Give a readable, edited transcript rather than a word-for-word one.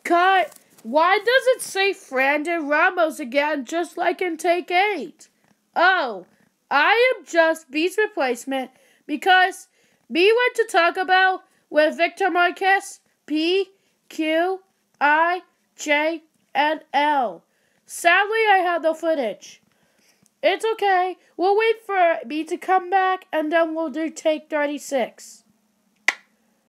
Cut. Why does it say Brandon Ramos again, just like in take 8? Oh, I am just B's replacement because B went to Taco Bell with Victor Marquez, P, Q, I, J, and L. Sadly, I have no footage. It's okay. We'll wait for B to come back, and then we'll do take 36.